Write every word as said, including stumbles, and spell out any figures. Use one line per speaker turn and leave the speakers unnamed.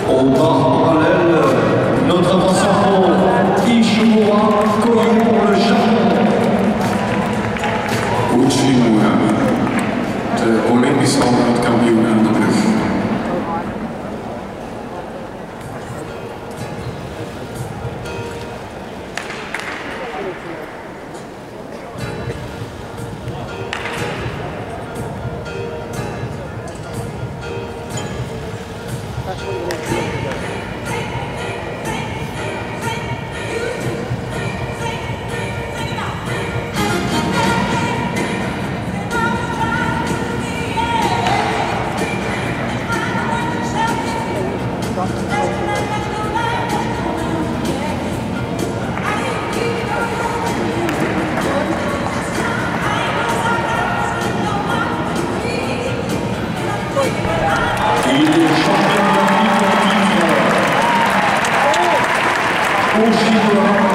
Au bar parallèle, notre attention pour Ishimura Koyu pour le Japon.
Uchimura, de Olympische wereldkampioen aan de brug.
Il est champion d'Afrique en titre. Ishimura